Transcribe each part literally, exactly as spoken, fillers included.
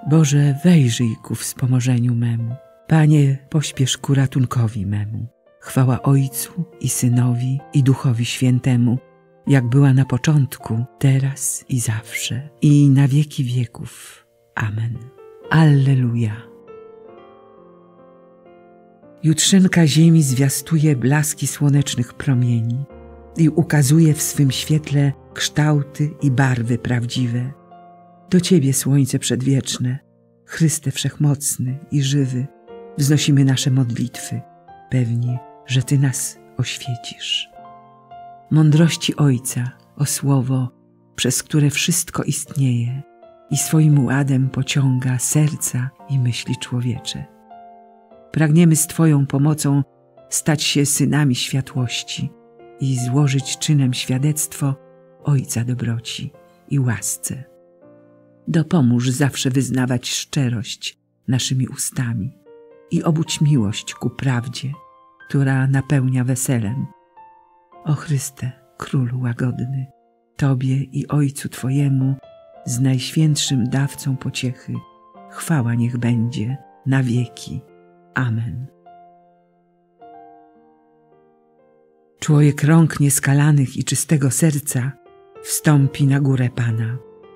Boże, wejrzyj ku wspomożeniu memu. Panie, pośpiesz ku ratunkowi memu. Chwała Ojcu i Synowi i Duchowi Świętemu, jak była na początku, teraz i zawsze, i na wieki wieków. Amen. Alleluja. Jutrzynka ziemi zwiastuje blaski słonecznych promieni i ukazuje w swym świetle kształty i barwy prawdziwe. Do Ciebie, Słońce przedwieczne, Chryste Wszechmocny i żywy, wznosimy nasze modlitwy, pewni, że Ty nas oświecisz. Mądrości Ojca, o słowo, przez które wszystko istnieje i swoim ładem pociąga serca i myśli człowiecze. Pragniemy z Twoją pomocą stać się synami światłości i złożyć czynem świadectwo Ojca dobroci i łasce. Dopomóż zawsze wyznawać szczerość naszymi ustami i obudź miłość ku prawdzie, która napełnia weselem. O Chryste, Królu łagodny, Tobie i Ojcu Twojemu, z Najświętszym Dawcą pociechy, chwała niech będzie na wieki. Amen. Człowiek rąk nieskalanych i czystego serca wstąpi na górę Pana.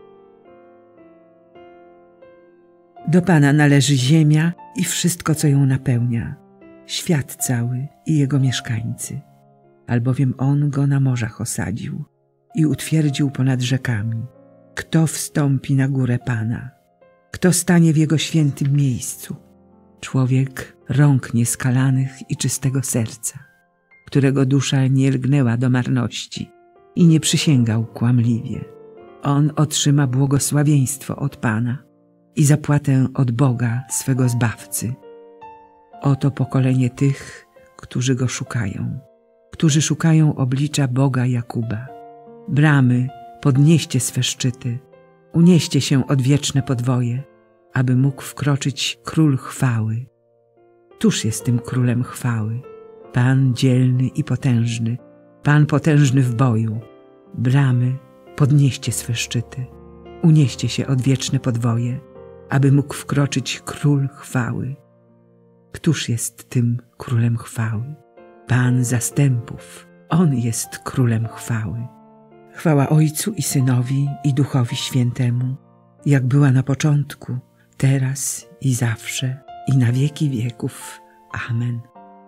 Do Pana należy ziemia i wszystko, co ją napełnia, świat cały i jego mieszkańcy, albowiem On go na morzach osadził i utwierdził ponad rzekami. Kto wstąpi na górę Pana? Kto stanie w Jego świętym miejscu? Człowiek rąk nieskalanych i czystego serca, którego dusza nie lgnęła do marności i nie przysięgał kłamliwie. On otrzyma błogosławieństwo od Pana i zapłatę od Boga swego Zbawcy. Oto pokolenie tych, którzy Go szukają, którzy szukają oblicza Boga Jakuba. Bramy, podnieście swe szczyty, unieście się odwieczne podwoje, aby mógł wkroczyć Król chwały. Któż jest tym Królem chwały? Pan dzielny i potężny, Pan potężny w boju. Bramy, podnieście swe szczyty, unieście się odwieczne podwoje, aby mógł wkroczyć Król chwały. Któż jest tym Królem chwały? Pan zastępów, On jest Królem chwały. Chwała Ojcu i Synowi i Duchowi Świętemu, jak była na początku, teraz i zawsze, i na wieki wieków. Amen.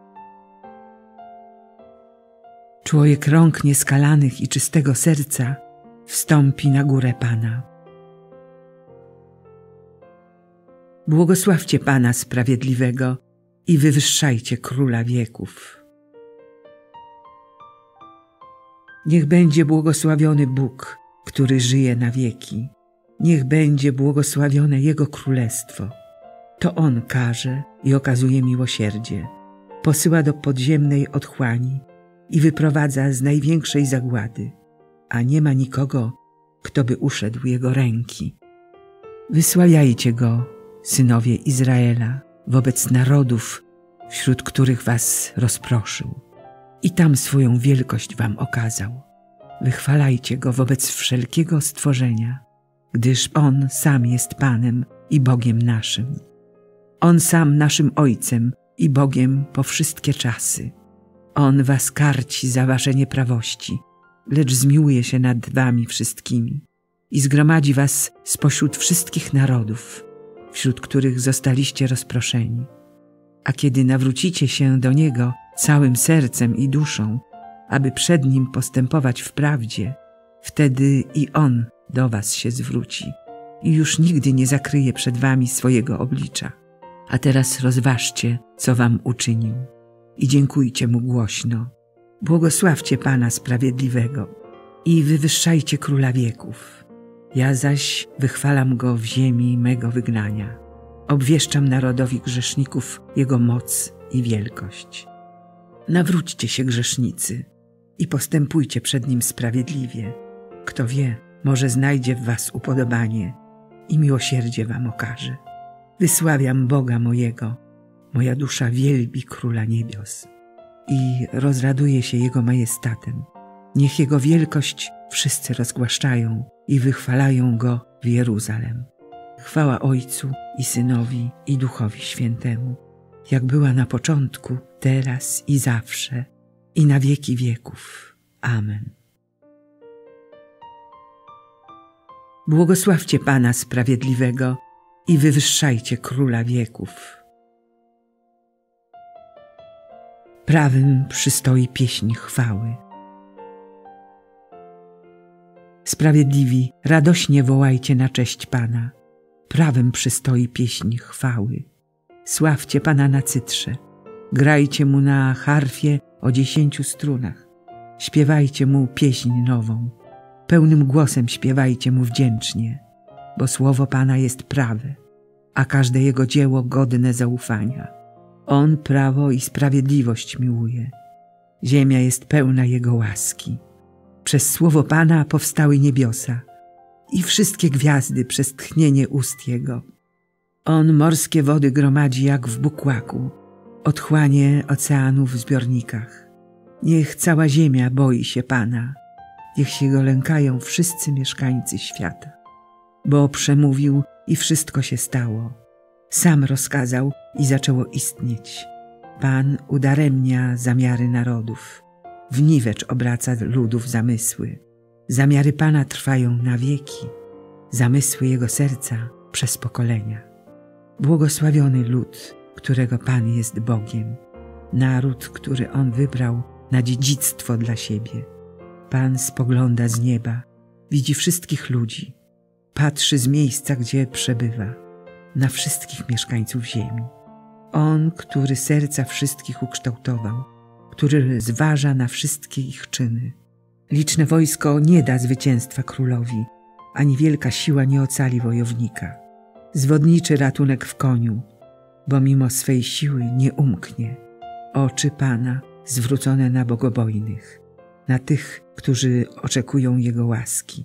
Człowiek rąk nieskalanych i czystego serca wstąpi na górę Pana. Błogosławcie Pana Sprawiedliwego i wywyższajcie Króla wieków. Niech będzie błogosławiony Bóg, który żyje na wieki. Niech będzie błogosławione Jego Królestwo. To On karze i okazuje miłosierdzie, posyła do podziemnej otchłani i wyprowadza z największej zagłady, a nie ma nikogo, kto by uszedł Jego ręki. Wysławiajcie Go, synowie Izraela, wobec narodów, wśród których was rozproszył, i tam swoją wielkość wam okazał. Wychwalajcie Go wobec wszelkiego stworzenia, gdyż On sam jest Panem i Bogiem naszym. On sam naszym Ojcem i Bogiem po wszystkie czasy. On was karci za wasze nieprawości, lecz zmiłuje się nad wami wszystkimi i zgromadzi was spośród wszystkich narodów, wśród których zostaliście rozproszeni. A kiedy nawrócicie się do Niego całym sercem i duszą, aby przed Nim postępować w prawdzie, wtedy i On do was się zwróci i już nigdy nie zakryje przed wami swojego oblicza. A teraz rozważcie, co wam uczynił, i dziękujcie Mu głośno. Błogosławcie Pana Sprawiedliwego i wywyższajcie Króla wieków. Ja zaś wychwalam Go w ziemi mego wygnania. Obwieszczam narodowi grzeszników Jego moc i wielkość. Nawróćcie się, grzesznicy, i postępujcie przed Nim sprawiedliwie. Kto wie, może znajdzie w was upodobanie i miłosierdzie wam okaże. Wysławiam Boga mojego, moja dusza wielbi Króla niebios i rozraduje się Jego majestatem. Niech Jego wielkość wszyscy rozgłaszczają i wychwalają Go w Jeruzalem. Chwała Ojcu i Synowi i Duchowi Świętemu, jak była na początku, teraz i zawsze, i na wieki wieków. Amen. Błogosławcie Pana Sprawiedliwego i wywyższajcie Króla wieków. Prawym przystoi pieśń chwały. Sprawiedliwi, radośnie wołajcie na cześć Pana. Prawym przystoi pieśń chwały. Sławcie Pana na cytrze. Grajcie Mu na harfie o dziesięciu strunach. Śpiewajcie Mu pieśń nową. Pełnym głosem śpiewajcie Mu wdzięcznie, bo słowo Pana jest prawe, a każde Jego dzieło godne zaufania. On prawo i sprawiedliwość miłuje. Ziemia jest pełna Jego łaski. Przez słowo Pana powstały niebiosa i wszystkie gwiazdy przez tchnienie ust Jego. On morskie wody gromadzi jak w bukłaku, otchłanie oceanów w zbiornikach. Niech cała ziemia boi się Pana, niech się Go lękają wszyscy mieszkańcy świata. Bo przemówił i wszystko się stało. Sam rozkazał i zaczęło istnieć. Pan udaremnia zamiary narodów. W niwecz obraca ludów zamysły. Zamiary Pana trwają na wieki. Zamysły Jego serca przez pokolenia. Błogosławiony lud, którego Pan jest Bogiem. Naród, który On wybrał na dziedzictwo dla siebie. Pan spogląda z nieba, widzi wszystkich ludzi. Patrzy z miejsca, gdzie przebywa, na wszystkich mieszkańców ziemi. On, który serca wszystkich ukształtował, który zważa na wszystkie ich czyny. Liczne wojsko nie da zwycięstwa królowi, ani wielka siła nie ocali wojownika. Zwodniczy ratunek w koniu, bo mimo swej siły nie umknie. Oczy Pana zwrócone na bogobojnych, na tych, którzy oczekują Jego łaski,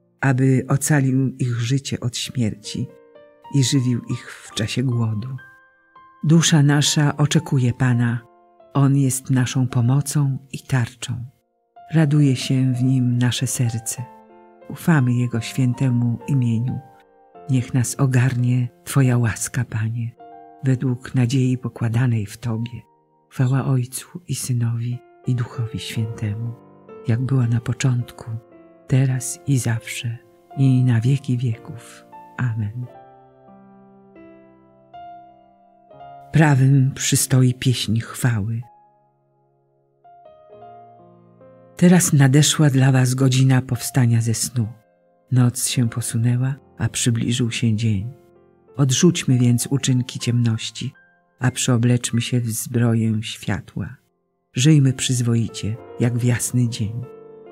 aby ocalił ich życie od śmierci i żywił ich w czasie głodu. Dusza nasza oczekuje Pana, On jest naszą pomocą i tarczą. Raduje się w Nim nasze serce. Ufamy Jego świętemu imieniu. Niech nas ogarnie Twoja łaska, Panie, według nadziei pokładanej w Tobie. Chwała Ojcu i Synowi i Duchowi Świętemu, jak była na początku, teraz i zawsze, i na wieki wieków. Amen. Prawym przystoi pieśń chwały. Teraz nadeszła dla was godzina powstania ze snu. Noc się posunęła, a przybliżył się dzień. Odrzućmy więc uczynki ciemności, a przyobleczmy się w zbroję światła. Żyjmy przyzwoicie, jak w jasny dzień.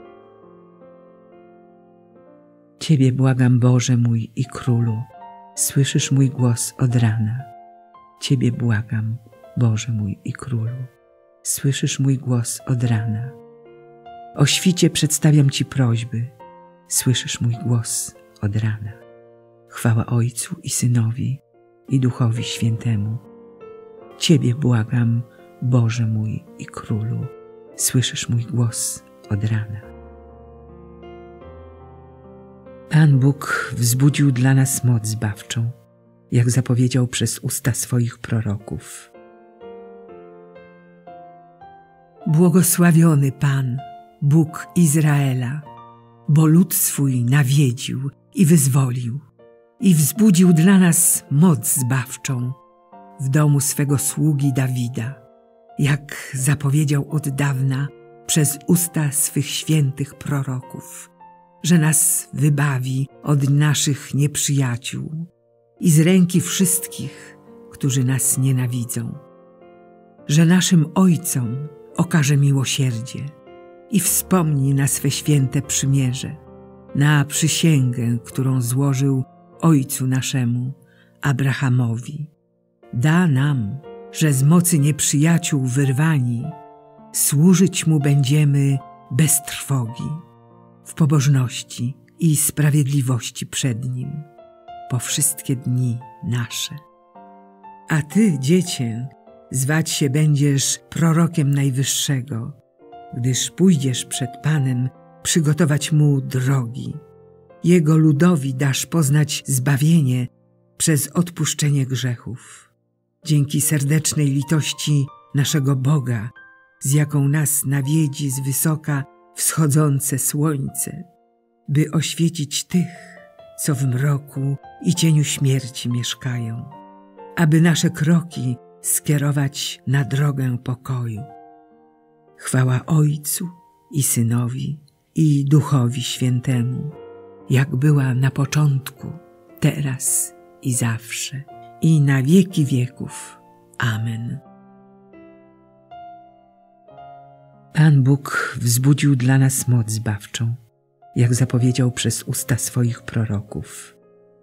Ciebie błagam, Boże mój i Królu, słyszysz mój głos od rana. Ciebie błagam, Boże mój i Królu, słyszysz mój głos od rana. O świcie przedstawiam Ci prośby, słyszysz mój głos od rana. Chwała Ojcu i Synowi i Duchowi Świętemu. Ciebie błagam, Boże mój i Królu, słyszysz mój głos od rana. Pan Bóg wzbudził dla nas moc zbawczą, jak zapowiedział przez usta swoich proroków. Błogosławiony Pan, Bóg Izraela, bo lud swój nawiedził i wyzwolił i wzbudził dla nas moc zbawczą w domu swego sługi Dawida, jak zapowiedział od dawna przez usta swych świętych proroków, że nas wybawi od naszych nieprzyjaciół i z ręki wszystkich, którzy nas nienawidzą, że naszym ojcom okaże miłosierdzie i wspomni na swe święte przymierze, na przysięgę, którą złożył ojcu naszemu, Abrahamowi. Da nam, że z mocy nieprzyjaciół wyrwani, służyć Mu będziemy bez trwogi, w pobożności i sprawiedliwości przed Nim, po wszystkie dni nasze. A Ty, dziecię, zwać się będziesz prorokiem Najwyższego, gdyż pójdziesz przed Panem przygotować Mu drogi. Jego ludowi dasz poznać zbawienie przez odpuszczenie grzechów. Dzięki serdecznej litości naszego Boga, z jaką nas nawiedzi z wysoka wschodzące słońce, by oświecić tych, co w mroku i cieniu śmierci mieszkają, aby nasze kroki skierować na drogę pokoju. Chwała Ojcu i Synowi i Duchowi Świętemu, jak była na początku, teraz i zawsze, i na wieki wieków. Amen. Pan Bóg wzbudził dla nas moc zbawczą, jak zapowiedział przez usta swoich proroków.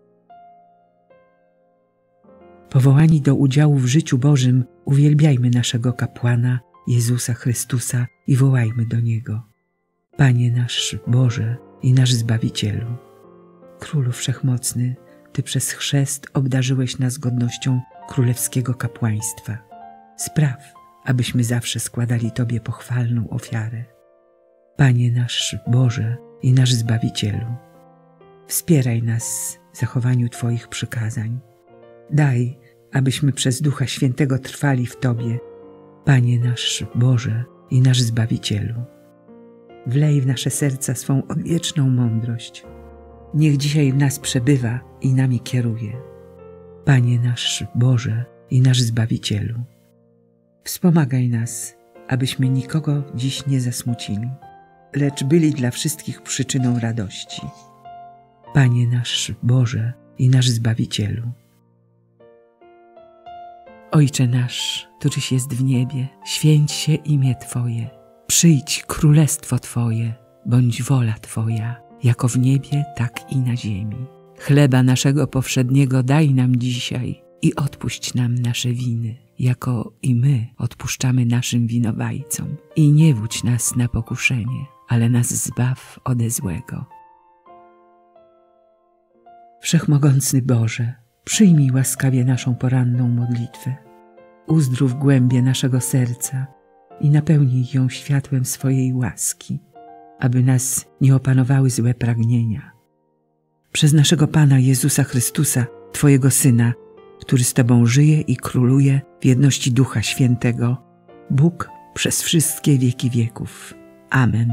Powołani do udziału w życiu Bożym, uwielbiajmy naszego kapłana, Jezusa Chrystusa, i wołajmy do Niego: Panie nasz Boże i nasz Zbawicielu, Królu Wszechmocny, Ty przez chrzest obdarzyłeś nas godnością królewskiego kapłaństwa. Spraw, abyśmy zawsze składali Tobie pochwalną ofiarę. Panie nasz Boże i nasz Zbawicielu, wspieraj nas w zachowaniu Twoich przykazań. Daj, abyśmy przez Ducha Świętego trwali w Tobie, Panie nasz Boże i nasz Zbawicielu. Wlej w nasze serca swą odwieczną mądrość. Niech dzisiaj w nas przebywa i nami kieruje. Panie nasz Boże i nasz Zbawicielu, wspomagaj nas, abyśmy nikogo dziś nie zasmucili, lecz byli dla wszystkich przyczyną radości. Panie nasz Boże i nasz Zbawicielu. Ojcze nasz, któryś jest w niebie, święć się imię Twoje. Przyjdź królestwo Twoje, bądź wola Twoja, jako w niebie, tak i na ziemi. Chleba naszego powszedniego daj nam dzisiaj i odpuść nam nasze winy, jako i my odpuszczamy naszym winowajcom. I nie wódź nas na pokuszenie, ale nas zbaw ode złego. Wszechmogący Boże, przyjmij łaskawie naszą poranną modlitwę. Uzdrów głębie naszego serca i napełnij ją światłem swojej łaski, aby nas nie opanowały złe pragnienia. Przez naszego Pana Jezusa Chrystusa, Twojego Syna, który z Tobą żyje i króluje w jedności Ducha Świętego, Bóg przez wszystkie wieki wieków. Amen.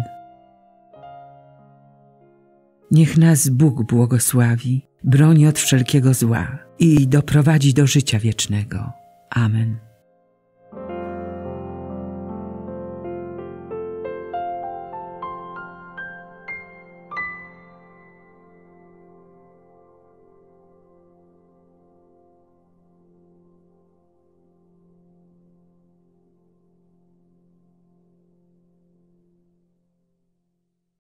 Niech nas Bóg błogosławi, broni od wszelkiego zła i doprowadzi do życia wiecznego. Amen.